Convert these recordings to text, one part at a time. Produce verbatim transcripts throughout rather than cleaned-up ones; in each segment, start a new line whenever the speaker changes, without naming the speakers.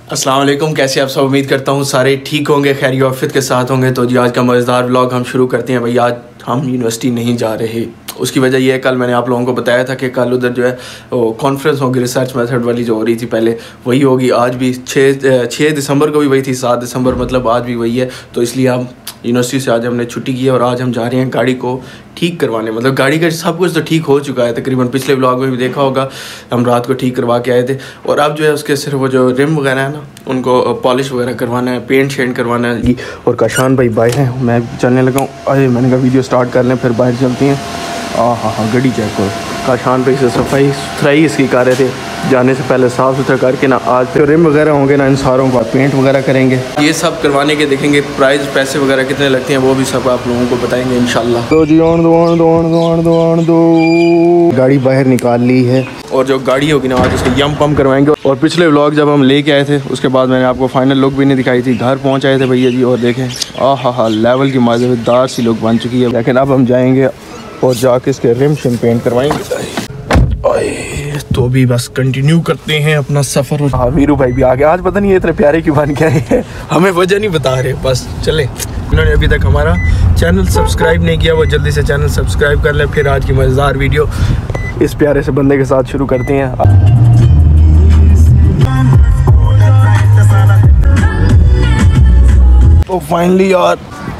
अस्सलाम वालेकुम, कैसे आप सब। उम्मीद करता हूँ सारे ठीक होंगे, खैर आफियत के साथ होंगे। तो जी आज का मज़ेदार व्लॉग हम शुरू करते हैं। भाई आज हम यूनिवर्सिटी नहीं जा रहे, उसकी वजह यह है कल मैंने आप लोगों को बताया था कि कल उधर जो है वो कॉन्फ्रेंस होगी, रिसर्च मेथड वाली जो हो रही थी पहले, वही होगी। आज भी छः छः दिसंबर को भी वही थी, सात दिसंबर मतलब आज भी वही है। तो इसलिए हम यूनिवर्सिटी से आज हमने छुट्टी की है और आज हम जा रहे हैं गाड़ी को ठीक करवाने। मतलब गाड़ी का सब कुछ तो ठीक हो चुका है तकरीबन, पिछले व्लॉग में भी देखा होगा, हम रात को ठीक करवा के आए थे। और अब जो है उसके सिर्फ वो जो रिम वगैरह है ना, उनको पॉलिश वगैरह करवाना है, पेंट शेंट करवाना है। और काशान भाई बाहर हैं, मैं चलने लगा हूँ। अरे मैंने कहा वीडियो स्टार्ट कर लें फिर बाहर चलती हैं। हाँ हाँ हाँ गड्डी चेक करो। काशान भाई से सफाई सुथराई इसकी कर रहे थे, जाने से पहले साफ़ सुथरा करके ना आज फिर रिम वगैरह होंगे ना, इन सारों का पेंट वगैरह करेंगे। ये सब करवाने के देखेंगे प्राइस, पैसे वगैरह कितने लगते हैं वो भी सब आप लोगों को बताएंगे इंशाल्लाह। तो जी ऑन दो ऑन दो ऑन दो ऑन दो ऑन दो गाड़ी बाहर निकाल ली है और जो गाड़ी होगी ना आज उसको यम पम करवाएंगे। और पिछले व्लॉग जब हम लेके आए थे उसके बाद मैंने आपको फाइनल लुक भी नहीं दिखाई थी। घर पहुँच आए थे भैया जी और देखें आ हा हा लेवल की मज़ेदार सी लुक बन चुकी है। लेकिन अब हम जाएँगे और जाके इसके रिम शिम पेंट करवाएंगे। तो भी बस कंटिन्यू करते हैं अपना सफ़र। हाँ वीरू भाई भी आ गए। आज पता नहीं ये इतने प्यारे क्यों बन के आए हैं, हमें वजह नहीं बता रहे, बस चले। इन्होंने अभी तक हमारा चैनल सब्सक्राइब नहीं किया, वो जल्दी से चैनल सब्सक्राइब कर ले। फिर आज की मज़ेदार वीडियो इस प्यारे से बंदे के साथ शुरू करते हैं। तो फाइनली यार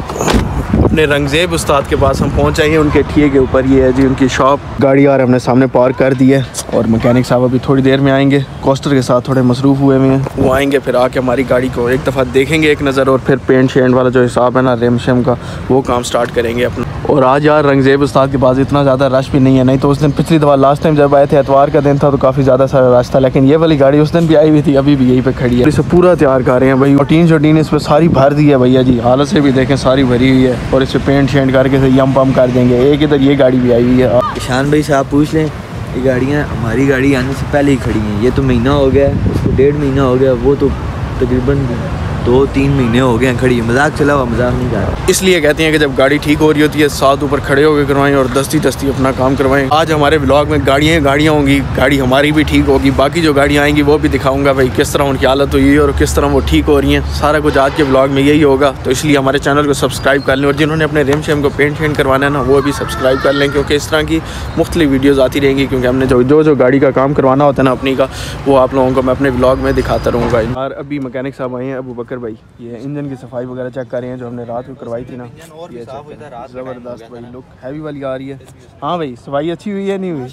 अपने रंगजेब उस्ताद के पास हम पहुंच आए हैं। उनके ठिए के ऊपर ये है जी उनकी शॉप। गाड़ी यार हमने सामने पार्क कर दी है और मैकेनिक साहब अभी थोड़ी देर में आएंगे। कोस्टर के साथ थोड़े मसरूफ़ हुए हुए हैं, वो आएंगे फिर आके हमारी गाड़ी को एक दफ़ा देखेंगे एक नज़र। और फिर पेंट शेंट वाला जो हिसाब है ना रिम शिम का, वो काम स्टार्ट करेंगे अपना। और आज यार रंगजेब उस्ताद के पास इतना ज़्यादा रश भी नहीं है, नहीं तो उस दिन पिछली दफ़ा लास्ट टाइम जब आए थे एतवार का दिन था तो काफ़ी ज़्यादा सारा रश था। लेकिन ये वाली गाड़ी उस दिन भी आई हुई थी, अभी भी यहीं पर खड़ी है। इसे पूरा तैयार कर रहे हैं भाई। और टीन शोटीन इस पर सारी भर दी है भैया जी, हालत से भी देखें सारी भरी हुई है। और इसे पेंट शेंट करके से यम पम कर देंगे। एक इधर ये गाड़ी भी आई हुई है।
ईशान भाई से आप पूछ लें, ये गाड़ियाँ हमारी गाड़ी आने से पहले ही खड़ी हैं। ये तो महीना हो गया, उसको डेढ़ महीना हो गया, वो तो तकरीबन दो तीन महीने हो गए हैं खड़ी। मजाक चला हुआ, मजाक नहीं कर रहा।
इसलिए कहते हैं कि जब गाड़ी ठीक हो रही होती है साथ ऊपर खड़े होकर करवाएं और दस्ती दस्ती अपना काम करवाएं। आज हमारे ब्लॉग में गाड़ियाँ गाड़ियाँ होंगी, गाड़ी हमारी भी ठीक होगी, बाकी जो गाड़ियाँ आएंगी वो भी दिखाऊंगा भाई किस तरह उनकी हालत हुई है और किस तरह वो ठीक हो रही हैं। सारा कुछ आज के ब्लॉग में यही होगा। तो इसलिए हमारे चैनल को सब्सक्राइब कर लें और जिन्होंने अपने रिम शेम को पेंट शेंट करवाना है ना वो भी सब्सक्राइब कर लें, क्योंकि इस तरह की मुख्तलिफ वीडियोज़ आती रहेंगी। क्योंकि हमने जो जो जो गाड़ी का काम करवाना होता है ना अपनी का, वो आप लोगों को मैं अपने ब्लॉग में दिखाता रहूँगा। और अभी मैकेनिक साहब आए हैं, अबू बकर भाई, ये इंजन की सफाई वगैरह चेक कर रहे हैं जो हमने रात को करवाई थी ना। ये ज़बरदस्त भाई लुक हैवी वाली आ रही है। हाँ भाई सफाई अच्छी हुई है नहीं हुई,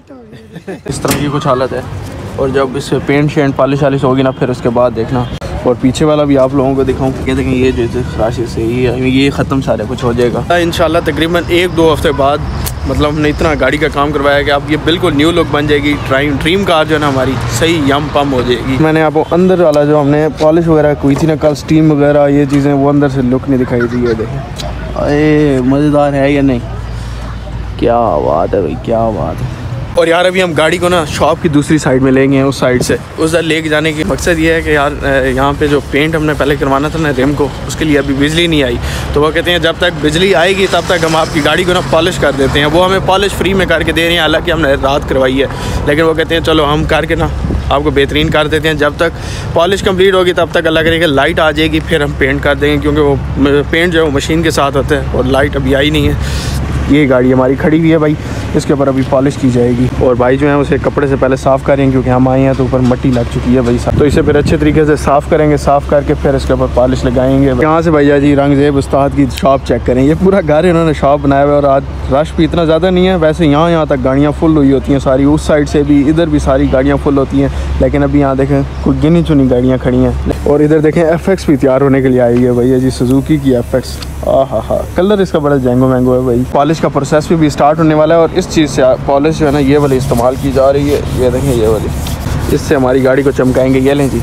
इस तरह की कुछ हालत है। और जब इस पेंट शेंट पॉलिश वालिश होगी ना फिर उसके बाद देखना। और पीछे वाला भी आप लोगों को दिखाऊँ, क्या देखें ये जो खराशी से ये ये ख़त्म सारा कुछ हो जाएगा इंशाल्लाह। तकरीबन एक दो हफ्ते बाद मतलब हमने इतना गाड़ी का काम करवाया कि अब ये बिल्कुल न्यू लुक बन जाएगी। ड्राइम ड्रीम कार जो है ना हमारी सही यम पम हो जाएगी। मैंने आपको अंदर वाला जो हमने पॉलिश वगैरह हुई थी ना कल, स्टीम वगैरह ये चीज़ें, वो अंदर से लुक नहीं दिखाई थी। ये देखें, अरे मज़ेदार है या नहीं, क्या बात है भाई, क्या बात है। और यार अभी हम गाड़ी को ना शॉप की दूसरी साइड में लेंगे, उस साइड से उधर लेके जाने की मकसद ये है कि यार यहाँ पे जो पेंट हमने पहले करवाना था ना रिम को, उसके लिए अभी बिजली नहीं आई। तो वो कहते हैं जब तक बिजली आएगी तब तक हम आपकी गाड़ी को ना पॉलिश कर देते हैं। वो हमें पॉलिश फ्री में करके दे रहे हैं, हालांकि हमने रात करवाई है, लेकिन वो कहते हैं चलो हम करके ना आपको बेहतरीन कर देते हैं। जब तक पॉलिश कंप्लीट होगी तब तक अल्लाह करेगा लाइट आ जाएगी, फिर हम पेंट कर देंगे, क्योंकि वो पेंट जो है वो मशीन के साथ होता है और लाइट अभी आई नहीं है। ये गाड़ी हमारी खड़ी हुई है भाई, इसके ऊपर अभी पॉलिश की जाएगी। और भाई जो है उसे कपड़े से पहले साफ़ करेंगे, क्योंकि हम आए हैं तो ऊपर मिट्टी लग चुकी है भाई साहब। तो इसे फिर अच्छे तरीके से साफ़ करेंगे, साफ़ करके फिर इसके ऊपर पॉलिश लगाएंगे। यहाँ से भैया जी रंगजेब उस्ताद की शॉप चेक करें, ये पूरा घर इन्होंने शॉप बनाया हुआ है। और आज रश भी इतना ज़्यादा नहीं है, वैसे यहाँ यहाँ तक गाड़ियाँ फुल हुई होती हैं सारी, उस साइड से भी इधर भी सारी गाड़ियाँ फुल होती हैं। लेकिन अभी यहाँ देखें कोई गिनी चुनी गाड़ियाँ खड़ी हैं। और इधर देखें एफ एक्स भी तैयार होने के लिए आई है भैया जी, सुजुकी की एफ एक्स। हाँ हाँ हाँ कलर इसका बड़ा जेंगो मैंगो है भाई। पॉलिश का प्रोसेस भी, भी स्टार्ट होने वाला है और इस चीज़ से पॉलिश जो है ना ये वाली इस्तेमाल की जा रही है। ये देखें ये वाली, इससे हमारी गाड़ी को चमकाएंगे। ये लें जी,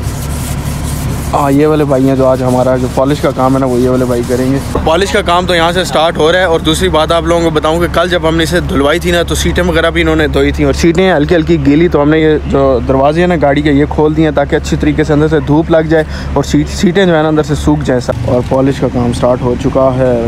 हाँ ये वाले भाई हैं जो आज हमारा जो पॉलिश का काम है ना वो ये वाले भाई करेंगे। पॉलिश का काम तो यहाँ से स्टार्ट हो रहा है। और दूसरी बात आप लोगों को बताऊँ कि कल जब हमने इसे धुलवाई थी ना तो सीटें वगैरह भी इन्होंने धोई थी और सीटें हल्की हल्की गीली, तो हमने ये जो दरवाजे हैं ना गाड़ी के ये खोल दिए हैं ताकि अच्छी तरीके से अंदर से धूप लग जाए और सीट सीटें जो है ना अंदर से सूख जाए। और पॉलिश का काम स्टार्ट हो चुका है।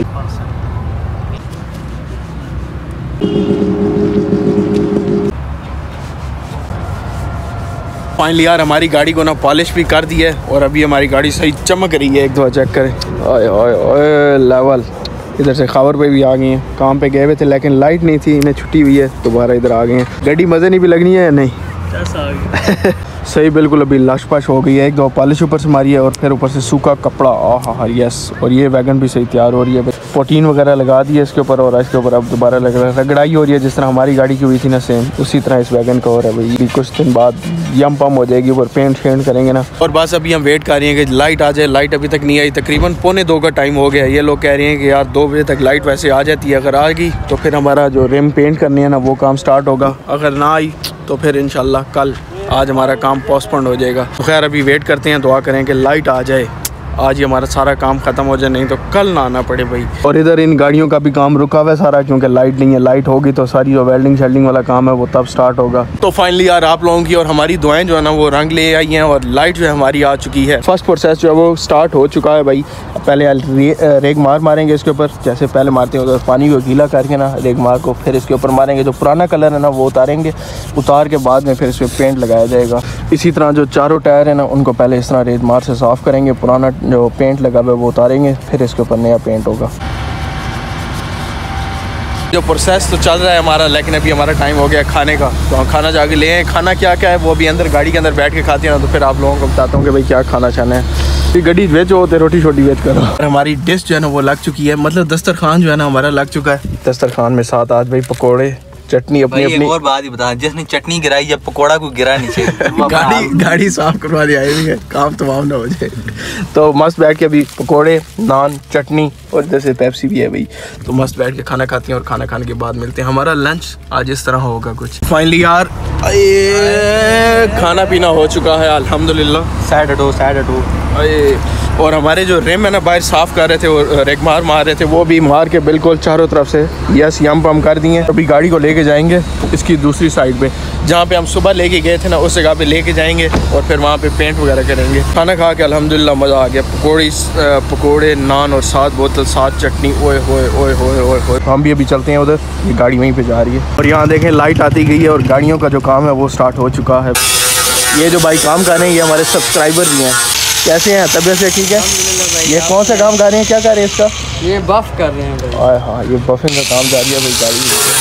फाइनली यार हमारी गाड़ी को ना पॉलिश भी कर दी है और अभी हमारी गाड़ी सही चमक रही है। एक दो चेक करें, ओए ओए ओए लेवल। इधर से खबर पे भी आ गई हैं, काम पे गए हुए थे लेकिन लाइट नहीं थी, इन्हें छुट्टी हुई है, दोबारा इधर आ गए हैं। गाड़ी मज़े नहीं भी लगनी है या नहीं? सही बिल्कुल अभी लश पश हो गई है। एक दो पॉलिश ऊपर से मारी है और फिर ऊपर से सूखा कपड़ा, आ हा यस। और ये वैगन भी सही तैयार हो रही है, प्रोटीन वगैरह लगा दी है इसके ऊपर और इसके ऊपर अब दोबारा लग रहा है रगड़ाई हो रही है। जिस तरह हमारी गाड़ी की हुई थी ना सेम उसी तरह इस वैगन का हो रहा है भाई। कुछ दिन बाद यम पम हो जाएगी, ऊपर पेंट शेंट करेंगे ना। और बस अभी हम वेट कर रहे हैं कि लाइट आ जाए। लाइट अभी तक नहीं आई, तकरीबन पौने दो का टाइम हो गया है। ये लोग कह रहे हैं कि यार दो बजे तक लाइट वैसे आ जाती है, अगर आ गई तो फिर हमारा जो रिम पेंट करनी है ना वो काम स्टार्ट होगा, अगर ना आई तो फिर इंशाल्लाह कल। आज हमारा काम पोस्टपोन्ड हो जाएगा। तो खैर अभी वेट करते हैं, दुआ करें कि लाइट आ जाए, आज ही हमारा सारा काम ख़त्म हो जाए, नहीं तो कल ना आना पड़े भाई। और इधर इन गाड़ियों का भी काम रुका हुआ है सारा, क्योंकि लाइट नहीं है। लाइट होगी तो सारी जो वेल्डिंग शेल्डिंग वाला काम है वो तब स्टार्ट होगा। तो फाइनली यार आप लोगों की और हमारी दुआएं जो है ना वो रंग ले आई हैं और लाइट जो है हमारी आ चुकी है। फर्स्ट प्रोसेस जो है वो स्टार्ट हो चुका है भाई। पहले रे, रेग मार मारेंगे इसके ऊपर, जैसे पहले मारते हैं उधर पानी को गीला करके ना रेग मार को, फिर इसके ऊपर मारेंगे। जो पुराना कलर है ना वो उतारेंगे, उतार के बाद में फिर इस पर पेंट लगाया जाएगा। इसी तरह जो चारों टायर है ना उनको पहले इस तरह रेत मार से साफ़ करेंगे, पुराना जो पेंट लगा हुआ है वो उतारेंगे, फिर इसके ऊपर नया पेंट होगा। जो प्रोसेस तो चल रहा है हमारा, लेकिन अभी हमारा टाइम हो गया खाने का, तो हम खाना जाके ले आए। खाना क्या क्या है वो अभी अंदर गाड़ी के अंदर बैठ के खाते हैं ना, तो फिर आप लोगों को बताता हूँ कि भाई क्या खाना चाहना है। गड्डी वेच होते रोटी छोटी वेच करो। और हमारी डिश जो है ना वो लग चुकी है, मतलब दस्तरखान जो है ना हमारा लग चुका है। दस्तरखान में साथ आज भाई पकोड़े, चटनी अपनी अपनी।
एक और बात ही बता, जिसने चटनी गिराई जब पकोड़ा को गिरा नीचे
गाड़ी गाड़ी साफ करवा दी आई हुई है, काम तमाम ना हो जाए। तो मस्त बैठ के अभी पकोड़े, नान, चटनी और जैसे पेप्सी भी है भाई, तो मस्त बैठ के खाना खाते हैं और खाना खाने के बाद मिलते हैं। हमारा लंच आज इस तरह होगा कुछ। फाइनली यार खाना पीना हो चुका है अल्हम्दुलिल्लाह।
सैड हटो सैड हटो।
और हमारे जो रिम है ना बाहर साफ़ कर रहे थे और रेग मार मार रहे थे, वो भी मार के बिल्कुल चारों तरफ से यस यम पम कर दिए। अभी गाड़ी को लेके जाएंगे इसकी दूसरी साइड पे, जहाँ पे हम सुबह लेके गए थे ना उस जगह पे लेके जाएंगे और फिर वहाँ पे पेंट वगैरह करेंगे। खाना खा के अल्हम्दुलिल्लाह मज़ा आ गया। पकौड़ी पकौड़े, नान और सात बोतल सात चटनी, ओए होए ओए होए ओए होए। हम भी अभी चलते हैं उधर, ये गाड़ी वहीं पर जा रही है। और यहाँ देखें लाइट आती गई है और गाड़ियों का जो काम है वो स्टार्ट हो चुका है। ये जो भाई काम कर रहे हैं ये हमारे सब्सक्राइबर भी हैं। कैसे हैं, तबीयत से ठीक है? ये कौन सा काम कर रहे हैं, क्या कर रहे हैं इसका?
ये बफ कर रहे हैं भाई।
आए हाँ, ये बफिंग का काम जारी है भाई गाड़ी।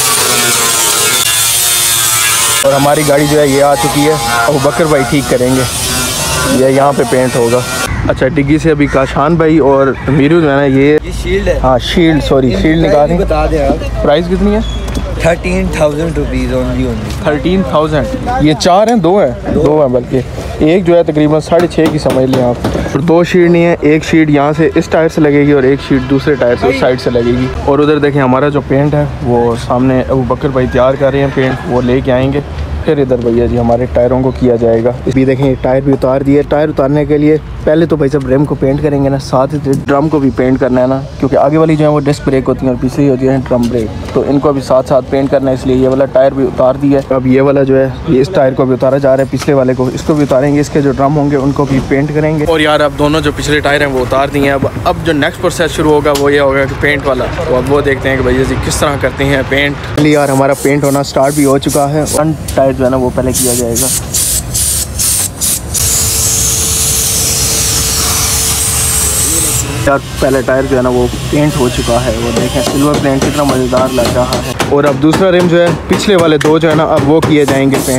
और हमारी गाड़ी जो है ये आ चुकी है, अब बकर भाई ठीक करेंगे, ये यहाँ पे पेंट होगा। अच्छा डिग्गी से अभी काशान भाई और मीरू जो है ना ये
ये शील्ड है।
हाँ शील्ड, सॉरी शील्ड निकाल रहे हैं।
बता दें आप
प्राइस कितनी है?
Thirteen thousand rupees only only
thirteen thousand. ये चार हैं, दो हैं? दो, दो हैं, बल्कि एक जो है तकरीबन साढ़े छः की समझ लें आप। और दो शीट नहीं है, एक शीट यहाँ से इस टायर से लगेगी और एक शीट दूसरे टायर से उस साइड से लगेगी। और उधर देखें हमारा जो पेंट है वो सामने अबू बकर भाई तैयार कर रहे हैं पेंट, वो लेके आएंगे। फिर इधर भैया जी हमारे टायरों को किया जाएगा। भी देखें टायर भी उतार दिए। टायर उतारने के लिए पहले तो भाई साहब रिम को पेंट करेंगे ना, साथ ही ड्रम को भी पेंट करना है ना, क्योंकि आगे वाली जो है वो डिस्क ब्रेक होती है और पीछे होती है ड्रम ब्रेक, तो इनको भी साथ साथ पेंट करना है। इसलिए ये वाला टायर भी उतार दिया है। अब ये वाला जो है ये इस टायर को भी उतारा जा रहा है, पिछले वाले को, इसको भी उतारेंगे। इसके जो ड्रम होंगे उनको भी पेंट करेंगे। और यार अब दोनों जो पिछले टायर हैं वो उतार दिए हैं। अब अब जो नेक्स्ट प्रोसेस शुरू होगा वो ये होगा कि पेंट वाला, तो अब वो देखते हैं कि भैया जी किस तरह करते हैं पेंट। यार हमारा पेंट होना स्टार्ट भी हो चुका है। फ्रंट टायर जो है ना वो पहले किया जाएगा। यार पहले टायर जो है ना वो पेंट हो चुका है, वो देखें सिल्वर पेंट कितना मज़ेदार लग रहा है। और अब दूसरा रिम जो है पिछले वाले दो जो है ना अब वो किए जाएंगे पेंट।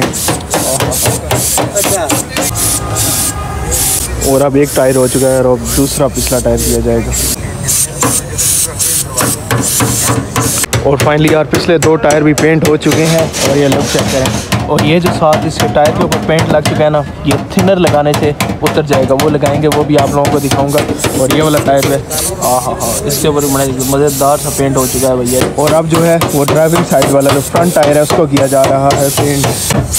और अब एक टायर हो चुका है और अब दूसरा पिछला टायर किया जाएगा। और फाइनली यार पिछले दो टायर भी पेंट हो चुके हैं और ये लुक चेक करें। और ये जो साथ इसके टायर के ऊपर पेंट लग चुका है ना, ये थिनर लगाने से उतर जाएगा, वो लगाएंगे, वो भी आप लोगों को दिखाऊंगा। और ये वाला टायर है, हाँ हाँ हाँ, इसके ऊपर मज़ेदार सा पेंट हो चुका है भैया। और अब जो है वो ड्राइविंग साइड वाला जो फ्रंट टायर है उसको किया जा रहा है पेंट।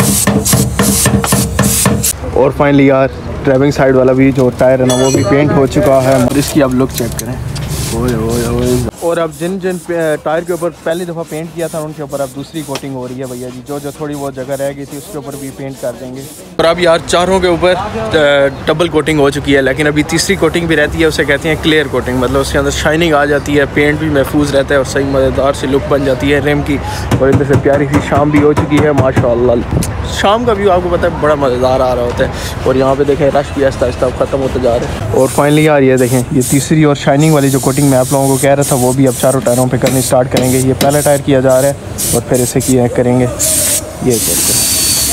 और फाइनली यार ड्राइविंग साइड वाला भी जो टायर है ना वो भी पेंट हो चुका है। और इसकी अब लुक चेक करें। ओए ओए ओए। और अब जिन जिन टायर के ऊपर पहली दफ़ा पेंट किया था उनके ऊपर अब दूसरी कोटिंग हो रही है भैया जी। जो जो थोड़ी बहुत जगह रह गई थी उसके ऊपर भी पेंट कर देंगे। और अब यार चारों के ऊपर डबल कोटिंग हो चुकी है, लेकिन अभी तीसरी कोटिंग भी रहती है, उसे कहते हैं क्लियर कोटिंग। मतलब उसके अंदर शाइनिंग आ जाती है, पेंट भी महफूज रहता है और सही मज़ेदार सी लुक बन जाती है रिम की। और इधर से प्यारी सी शाम भी हो चुकी है माशाल्लाह। शाम का व्यू आपको पता है बड़ा मज़ेदार आ रहा होता है। और यहाँ पे देखें रश भी आहिस्ता आहिस्ता ख़त्म होता जा रहा है। और फाइनली यार ये देखें ये तीसरी और शाइनिंग वाली जो कोटिंग मैं आप लोगों को कह रहा था वो भी अब चारों टायरों पे करनी स्टार्ट करेंगे। ये पहला टायर किया जा रहा है और फिर इसे किया करेंगे ये करते हैं।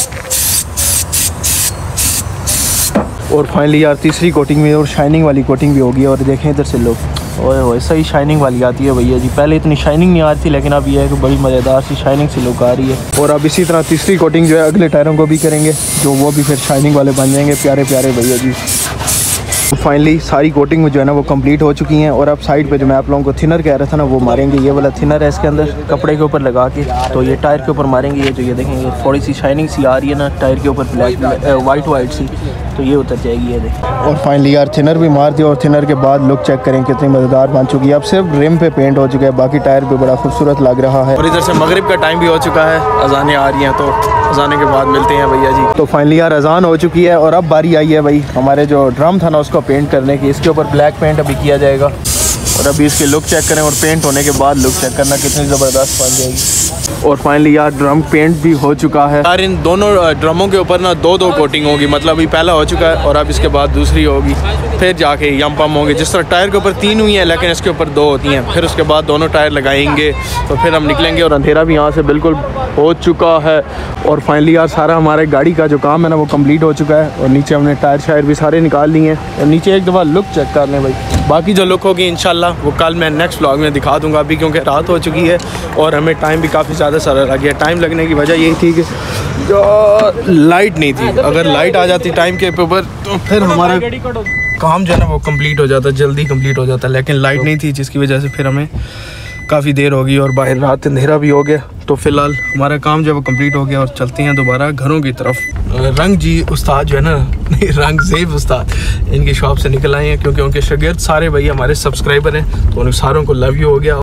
और फाइनली यार तीसरी कोटिंग में और शाइनिंग वाली कोटिंग भी होगी। और देखें इधर से लोग ओए ओए सही शाइनिंग वाली आती है भैया जी। पहले इतनी शाइनिंग नहीं आती थी, लेकिन अब ये है कि बड़ी मज़ेदार सी शाइनिंग सी लुक आ रही है। और अब इसी तरह तीसरी कोटिंग जो है अगले टायरों को भी करेंगे, जो वो भी फिर शाइनिंग वाले बन जाएंगे प्यारे प्यारे भैया जी। फाइनली सारी कोटिंग जो है ना वो कंप्लीट हो चुकी हैं। और अब साइड पे जो मैं आप लोगों को थिनर कह रहा था ना वो मारेंगे। ये वाला थिनर है इसके अंदर कपड़े के ऊपर लगा के, तो ये टायर के ऊपर मारेंगे। ये जो ये देखेंगे थोड़ी सी शाइनिंग सी आ रही है ना टायर के ऊपर, ब्लैक वाइट वाइट सी, तो ये उतर जाएगी ये देखें। और फाइनली यार थिनर भी मार दिया और थिनर के बाद लुक चेक करें कितनी मज़ेदार बन चुकी है। अब सिर्फ रिम पे पेंट हो चुका है, बाकी टायर पे बड़ा खूबसूरत लग रहा है। और इधर से मगरिब का टाइम भी हो चुका है, अजानें आ रही हैं, तो अजाने के बाद मिलते हैं भैया जी। तो फाइनली यार अजान हो चुकी है और अब बारी आई है भाई हमारे जो ड्रम था ना उसको पेंट करने की। इसके ऊपर ब्लैक पेंट अभी किया जाएगा और अभी इसकी लुक चेक करें और पेंट होने के बाद लुक चेक करना कितनी ज़बरदस्त बन जाएगी। और फाइनली यार ड्रम पेंट भी हो चुका है यार। इन दोनों ड्रमों के ऊपर ना दो दो कोटिंग होगी, मतलब अभी पहला हो चुका है और अब इसके बाद दूसरी होगी, फिर जाके यम पम होंगे। जिस तरह टायर के ऊपर तीन हुई हैं लेकिन इसके ऊपर दो होती हैं, फिर उसके बाद दोनों टायर लगाएंगे तो फिर हम निकलेंगे। और अंधेरा भी यहाँ से बिल्कुल हो चुका है। और फाइनली यार सारा हमारे गाड़ी का जो काम है ना वो कंप्लीट हो चुका है। और नीचे हमने टायर शायर भी सारे निकाल लिए हैं। और नीचे एक दफ़ा लुक चेक कर लें भाई, बाकी जो लुक होगी इंशाल्लाह वो कल मैं नेक्स्ट व्लॉग में दिखा दूंगा। अभी क्योंकि रात हो चुकी है और हमें टाइम भी काफ़ी ज़्यादा सारा लग गया। टाइम लगने की वजह यही थी कि जो लाइट नहीं थी, अगर लाइट आ जाती टाइम के ऊपर तो फिर हमारा काम जो है ना वो कंप्लीट हो जाता, जल्दी कंप्लीट हो जाता। लेकिन लाइट नहीं थी जिसकी वजह से फिर हमें काफ़ी देर हो गई और बाहर रात अंधेरा भी हो गया। तो फ़िलहाल हमारा काम जो है वो कंप्लीट हो गया और चलते हैं दोबारा घरों की तरफ। रंग जी उस्ताद जो है ना रंग ज़ेब उस्ताद इनकी शॉप से निकल आए हैं क्योंकि उनके शागिर्द सारे भाई हमारे सब्सक्राइबर हैं, तो उन सारों को लव यू हो गया।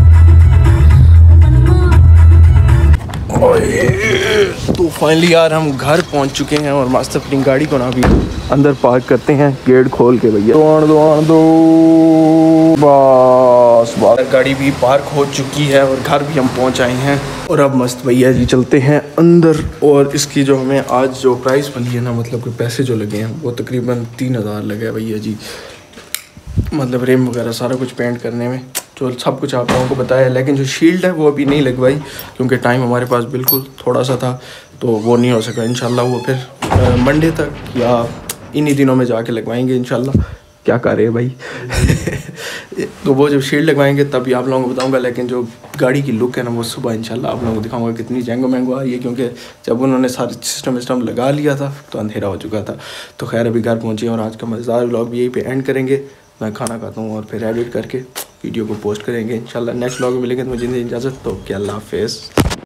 तो फाइनली यार हम घर पहुंच चुके हैं और मस्त अपनी गाड़ी को ना भी अंदर पार्क करते हैं गेट खोल के भैया। दो दो दो बस बस गाड़ी भी पार्क हो चुकी है और घर भी हम पहुंच आए हैं। और अब मस्त भैया जी चलते हैं अंदर। और इसकी जो हमें आज जो प्राइस बनी है ना, मतलब कि पैसे जो लगे हैं वो तकरीबन तीन हज़ार लगे भैया जी। मतलब रिम वगैरह सारा कुछ पेंट करने में, जो सब कुछ आप लोगों को बताया। लेकिन जो शील्ड है वो अभी नहीं लगवाई क्योंकि टाइम हमारे पास बिल्कुल थोड़ा सा था, तो वो नहीं हो सका। इंशाल्लाह वो फिर मंडे तक या इन्हीं दिनों में जाके लगवाएंगे इंशाल्लाह। क्या कर रहे हैं भाई तो वो जब शील्ड लगवाएंगे तभी आप लोगों को बताऊंगा। लेकिन जो गाड़ी की लुक है ना वो सुबह इंशाल्लाह आप लोगों को दिखाऊंगा कितनी जंगो मैंगो आ रही है, क्योंकि जब उन्होंने सारे सिस्टम विस्टम लगा लिया था तो अंधेरा हो चुका था। तो खैर अभी घर पहुँचे और आज का मज़ेदार व्लॉग भी यहीं पे एंड करेंगे। मैं खाना खाता हूँ और फिर एडिट करके वीडियो को पोस्ट करेंगे इंशाल्लाह। नेक्स्ट व्लॉग में मिलेंगे तो मुझे इजाज़त, तो क्या अल्लाह हाफ़िज़।